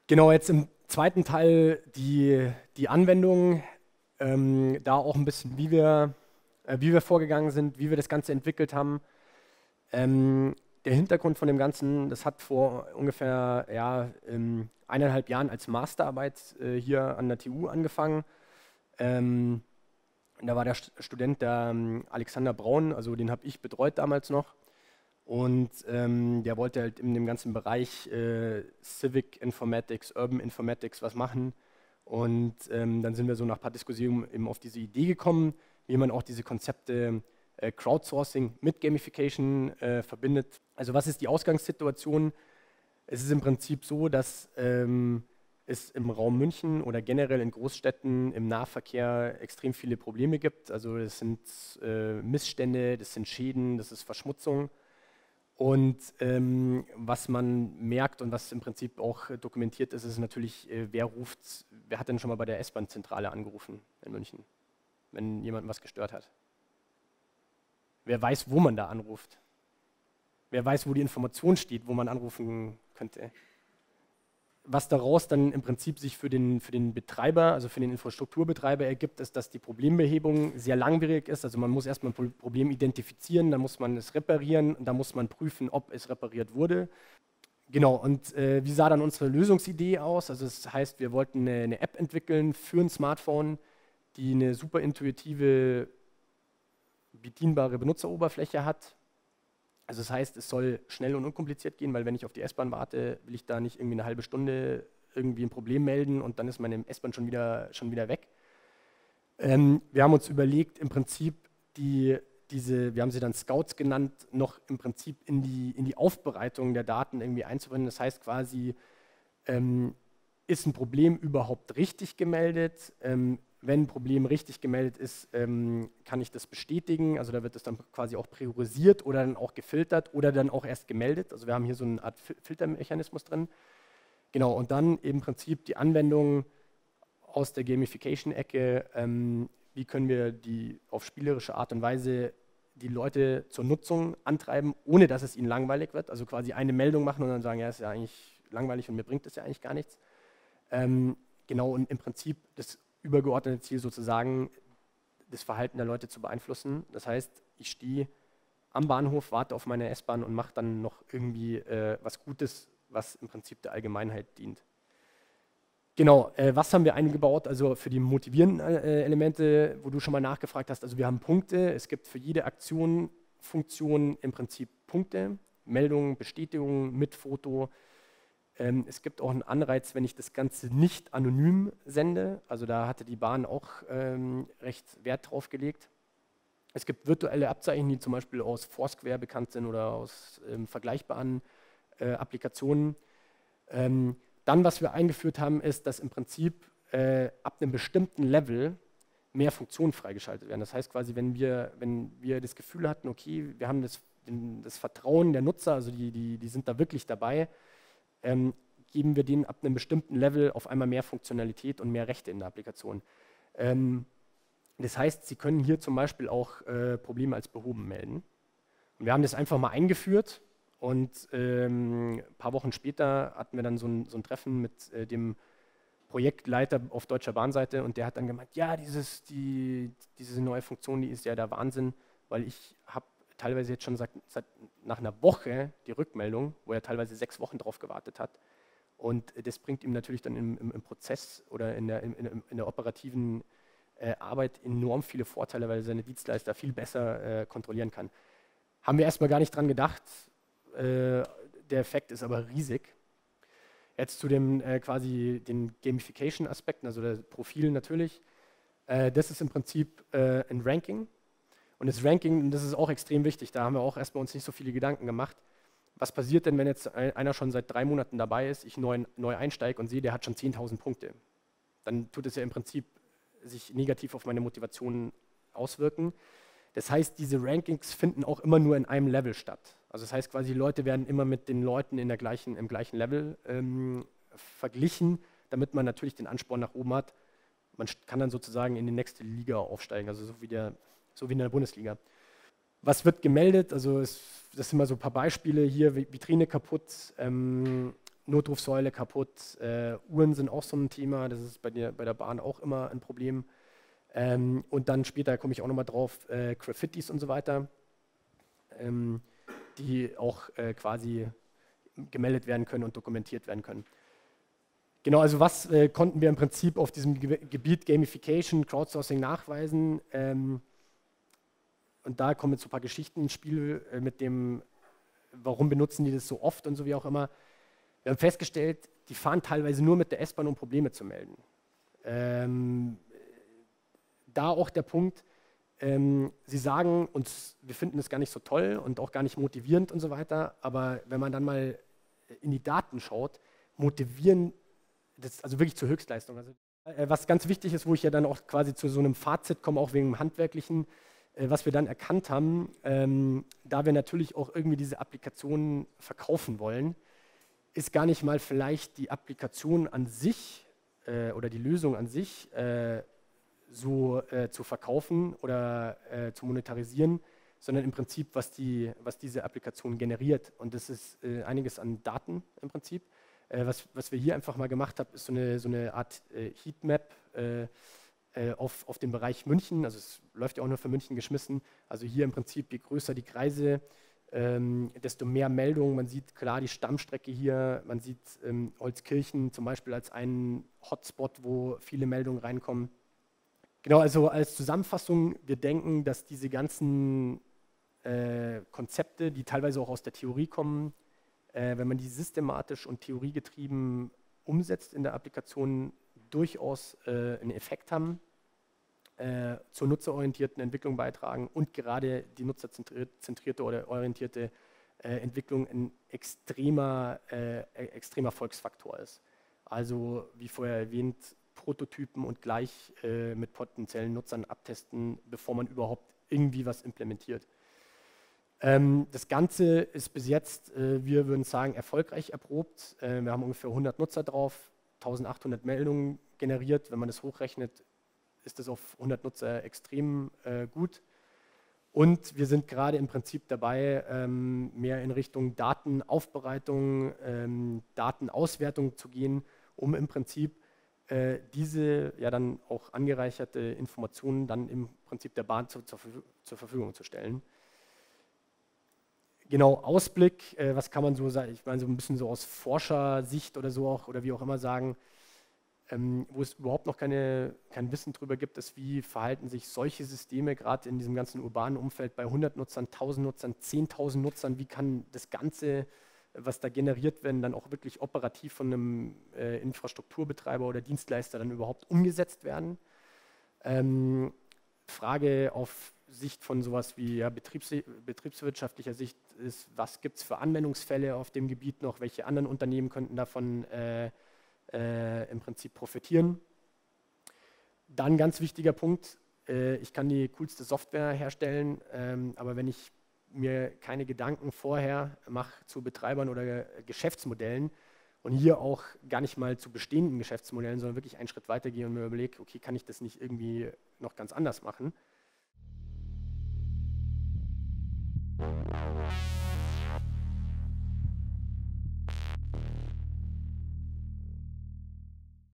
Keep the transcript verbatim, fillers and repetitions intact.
Genau, jetzt im zweiten Teil die, die Anwendung, ähm, da auch ein bisschen, wie wir, äh, wie wir vorgegangen sind, wie wir das Ganze entwickelt haben. Ähm, der Hintergrund von dem Ganzen, das hat vor ungefähr ja, ähm, eineinhalb Jahren als Masterarbeit äh, hier an der T U angefangen. Ähm, und da war der St Student, der ähm, Alexander Braun, also den habe ich betreut damals noch. Und ähm, der wollte halt in dem ganzen Bereich äh, Civic Informatics, Urban Informatics was machen. Und ähm, dann sind wir so nach ein paar Diskussionen eben auf diese Idee gekommen, wie man auch diese Konzepte äh, Crowdsourcing mit Gamification äh, verbindet. Also was ist die Ausgangssituation? Es ist im Prinzip so, dass ähm, es im Raum München oder generell in Großstädten im Nahverkehr extrem viele Probleme gibt. Also das sind äh, Missstände, das sind Schäden, das ist Verschmutzung. Und ähm, was man merkt und was im Prinzip auch äh, dokumentiert ist, ist natürlich, äh, wer ruft, wer hat denn schon mal bei der S-Bahn-Zentrale angerufen in München, wenn jemand was gestört hat? Wer weiß, wo man da anruft? Wer weiß, wo die Information steht, wo man anrufen könnte? Was daraus dann im Prinzip sich für den, für den Betreiber, also für den Infrastrukturbetreiber ergibt, ist, dass die Problembehebung sehr langwierig ist. Also man muss erstmal ein Problem identifizieren, dann muss man es reparieren und dann muss man prüfen, ob es repariert wurde. Genau, und äh, wie sah dann unsere Lösungsidee aus? Also das heißt, wir wollten eine, eine App entwickeln für ein Smartphone, die eine super intuitive, bedienbare Benutzeroberfläche hat. Also das heißt, es soll schnell und unkompliziert gehen, weil wenn ich auf die S-Bahn warte, will ich da nicht irgendwie eine halbe Stunde irgendwie ein Problem melden und dann ist meine S-Bahn schon wieder, schon wieder weg. Ähm, wir haben uns überlegt, im Prinzip die, diese, wir haben sie dann Scouts genannt, noch im Prinzip in die, in die Aufbereitung der Daten irgendwie einzubinden. Das heißt quasi, ähm, ist ein Problem überhaupt richtig gemeldet? Ähm, Wenn ein Problem richtig gemeldet ist, ähm, kann ich das bestätigen. Also da wird es dann quasi auch priorisiert oder dann auch gefiltert oder dann auch erst gemeldet. Also wir haben hier so eine Art Filtermechanismus drin. Genau, und dann im Prinzip die Anwendung aus der Gamification-Ecke. Ähm, wie können wir die auf spielerische Art und Weise die Leute zur Nutzung antreiben, ohne dass es ihnen langweilig wird. Also quasi eine Meldung machen und dann sagen, ja, ist ja eigentlich langweilig und mir bringt das ja eigentlich gar nichts. Ähm, genau, und im Prinzip das übergeordnete Ziel sozusagen, das Verhalten der Leute zu beeinflussen. Das heißt, ich stehe am Bahnhof, warte auf meine S-Bahn und mache dann noch irgendwie äh, was Gutes, was im Prinzip der Allgemeinheit dient. Genau, äh, was haben wir eingebaut? Also für die motivierenden äh, Elemente, wo du schon mal nachgefragt hast, also wir haben Punkte, es gibt für jede Aktion, Funktion im Prinzip Punkte, Meldungen, Bestätigungen mit Foto. Ähm, es gibt auch einen Anreiz, wenn ich das Ganze nicht anonym sende. Also da hatte die Bahn auch ähm, recht Wert drauf gelegt. Es gibt virtuelle Abzeichen, die zum Beispiel aus Foursquare bekannt sind oder aus ähm, vergleichbaren äh, Applikationen. Ähm, dann, was wir eingeführt haben, ist, dass im Prinzip äh, ab einem bestimmten Level mehr Funktionen freigeschaltet werden. Das heißt quasi, wenn wir, wenn wir das Gefühl hatten, okay, wir haben das, das Vertrauen der Nutzer, also die, die, die sind da wirklich dabei, Ähm, geben wir denen ab einem bestimmten Level auf einmal mehr Funktionalität und mehr Rechte in der Applikation. Ähm, das heißt, Sie können hier zum Beispiel auch äh, Probleme als behoben melden. Und wir haben das einfach mal eingeführt und ähm, ein paar Wochen später hatten wir dann so ein, so ein Treffen mit äh, dem Projektleiter auf Deutscher Bahnseite und der hat dann gemeint, ja, dieses, die, diese neue Funktion, die ist ja der Wahnsinn, weil ich habe teilweise jetzt schon seit, seit nach einer Woche die Rückmeldung, wo er teilweise sechs Wochen drauf gewartet hat. Und das bringt ihm natürlich dann im, im, im Prozess oder in der, in, in der operativen äh, Arbeit enorm viele Vorteile, weil er seine Dienstleister viel besser äh, kontrollieren kann. Haben wir erstmal gar nicht dran gedacht. Äh, der Effekt ist aber riesig. Jetzt zu dem äh, quasi den Gamification-Aspekten, also der Profil natürlich. Äh, das ist im Prinzip äh, ein Ranking. Und das Ranking, das ist auch extrem wichtig, da haben wir auch erstmal uns nicht so viele Gedanken gemacht. Was passiert denn, wenn jetzt einer schon seit drei Monaten dabei ist, ich neu, neu einsteige und sehe, der hat schon zehntausend Punkte? Dann tut es ja im Prinzip sich negativ auf meine Motivation auswirken. Das heißt, diese Rankings finden auch immer nur in einem Level statt. Also das heißt quasi, die Leute werden immer mit den Leuten in der gleichen, im gleichen Level ähm, verglichen, damit man natürlich den Ansporn nach oben hat. Man kann dann sozusagen in die nächste Liga aufsteigen, also so wie, der, so wie in der Bundesliga. Was wird gemeldet? Also es, das sind mal so ein paar Beispiele hier, Vitrine kaputt, ähm, Notrufsäule kaputt, äh, Uhren sind auch so ein Thema, das ist bei, dir, bei der Bahn auch immer ein Problem. Ähm, und dann später komme ich auch nochmal drauf, äh, Graffitis und so weiter, ähm, die auch äh, quasi gemeldet werden können und dokumentiert werden können. Genau, also was äh, konnten wir im Prinzip auf diesem Ge Gebiet Gamification, Crowdsourcing nachweisen? Ähm, und da kommen jetzt so ein paar Geschichten ins Spiel äh, mit dem, warum benutzen die das so oft und so wie auch immer. Wir haben festgestellt, die fahren teilweise nur mit der S-Bahn, um Probleme zu melden. Ähm, da auch der Punkt, ähm, sie sagen uns, wir finden es gar nicht so toll und auch gar nicht motivierend und so weiter, aber wenn man dann mal in die Daten schaut, motivieren, das, also wirklich zur Höchstleistung. Also, äh, was ganz wichtig ist, wo ich ja dann auch quasi zu so einem Fazit komme, auch wegen dem Handwerklichen, äh, was wir dann erkannt haben, ähm, da wir natürlich auch irgendwie diese Applikationen verkaufen wollen, ist gar nicht mal vielleicht die Applikation an sich äh, oder die Lösung an sich äh, so äh, zu verkaufen oder äh, zu monetarisieren, sondern im Prinzip, was, die, was diese Applikation generiert. Und das ist äh, einiges an Daten im Prinzip. Äh, was, was wir hier einfach mal gemacht haben, ist so eine, so eine Art äh, Heatmap äh, äh, auf, auf den Bereich München. Also es läuft ja auch nur für München geschmissen. Also hier im Prinzip, je größer die Kreise, ähm, desto mehr Meldungen. Man sieht klar die Stammstrecke hier. Man sieht ähm, Holzkirchen zum Beispiel als einen Hotspot, wo viele Meldungen reinkommen. Genau, also als Zusammenfassung, wir denken, dass diese ganzen äh, Konzepte, die teilweise auch aus der Theorie kommen, äh, wenn man die systematisch und theoriegetrieben umsetzt in der Applikation, durchaus äh, einen Effekt haben, äh, zur nutzerorientierten Entwicklung beitragen und gerade die nutzerzentrierte oder orientierte äh, Entwicklung ein extremer, äh, extremer Erfolgsfaktor ist. Also, wie vorher erwähnt, Prototypen und gleich äh, mit potenziellen Nutzern abtesten, bevor man überhaupt irgendwie was implementiert. Ähm, das Ganze ist bis jetzt, äh, wir würden sagen, erfolgreich erprobt. Äh, wir haben ungefähr hundert Nutzer drauf, eintausendachthundert Meldungen generiert. Wenn man das hochrechnet, ist das auf hundert Nutzer extrem äh, gut. Und wir sind gerade im Prinzip dabei, ähm, mehr in Richtung Datenaufbereitung, ähm, Datenauswertung zu gehen, um im Prinzip diese ja dann auch angereicherte Informationen dann im Prinzip der Bahn zu, zur, zur Verfügung zu stellen. Genau, Ausblick, äh, was kann man so sagen, ich meine so ein bisschen so aus Forschersicht oder so auch, oder wie auch immer sagen, ähm, wo es überhaupt noch keine, kein Wissen darüber gibt, ist, wie verhalten sich solche Systeme gerade in diesem ganzen urbanen Umfeld bei hundert Nutzern, tausend Nutzern, zehntausend Nutzern, wie kann das Ganze, was da generiert werden, dann auch wirklich operativ von einem äh, Infrastrukturbetreiber oder Dienstleister dann überhaupt umgesetzt werden. Ähm, Frage auf Sicht von sowas wie ja, Betriebs betriebswirtschaftlicher Sicht ist, was gibt es für Anwendungsfälle auf dem Gebiet noch, welche anderen Unternehmen könnten davon äh, äh, im Prinzip profitieren. Dann ganz wichtiger Punkt, äh, ich kann die coolste Software herstellen, ähm, aber wenn ich mir keine Gedanken vorher mache zu Betreibern oder Geschäftsmodellen und hier auch gar nicht mal zu bestehenden Geschäftsmodellen, sondern wirklich einen Schritt weiter gehe und mir überlege, okay, kann ich das nicht irgendwie noch ganz anders machen?